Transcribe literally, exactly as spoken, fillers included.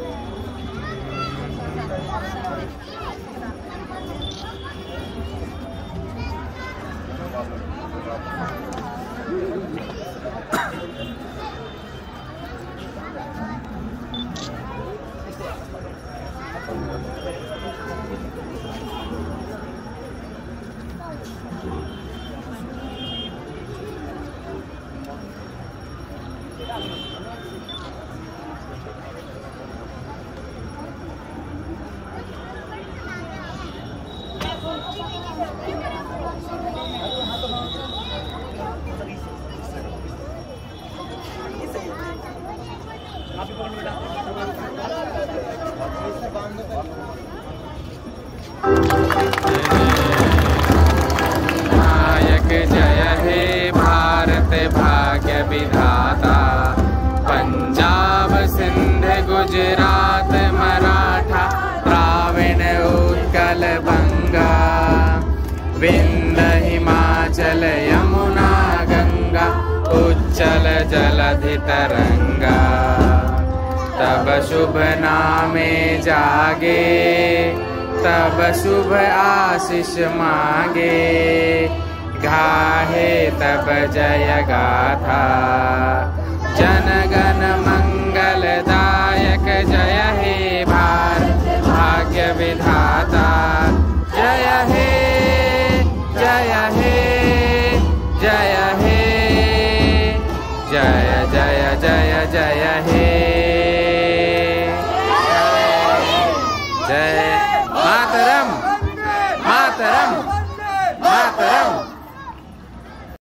नायक जय हे भारत भाग्य विधाता, पंजाब सिंध गुजरात मराठा द्राविण उत्कल बंगा, विंध्य हिमाचल यमुना गंगा उच्चल जलधि तरंगा। तब शुभ नामे जागे, तब शुभ आशीष मांगे, गाहे तब जय गाथा। जन गण मंगलदायक जय हे भारत भाग्य विधाता, जय हे जय हे जय हे जय